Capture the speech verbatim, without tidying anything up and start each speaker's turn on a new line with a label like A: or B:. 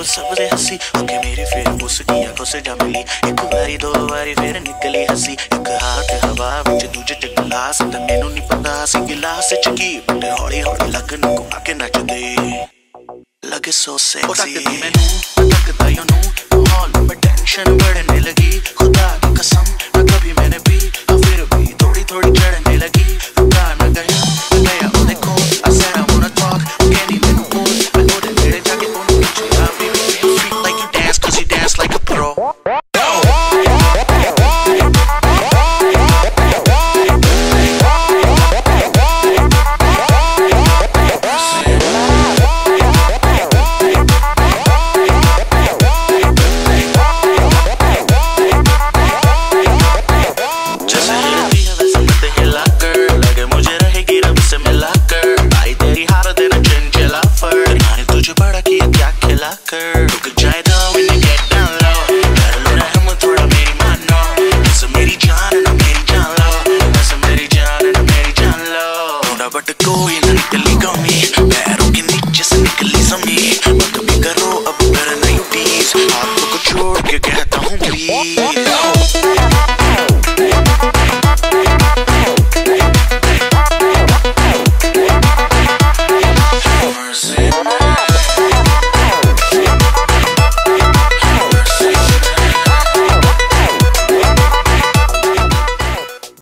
A: सबसे हंसी ओके मेरी फिर उसकी आंखों से जा मिली। एक बारी दो बारी फिर निकली हंसी। एक हाथ हवा विच दूजे च गिलास ते मैनू नहीं पता सी गिलास च की बट हौली हौली लगन घुमा के नचदे लगे सो सेक्सी। मैनू तकदा यू नो माहौल में टेंशन बढ़ने लगी खुदा की कसम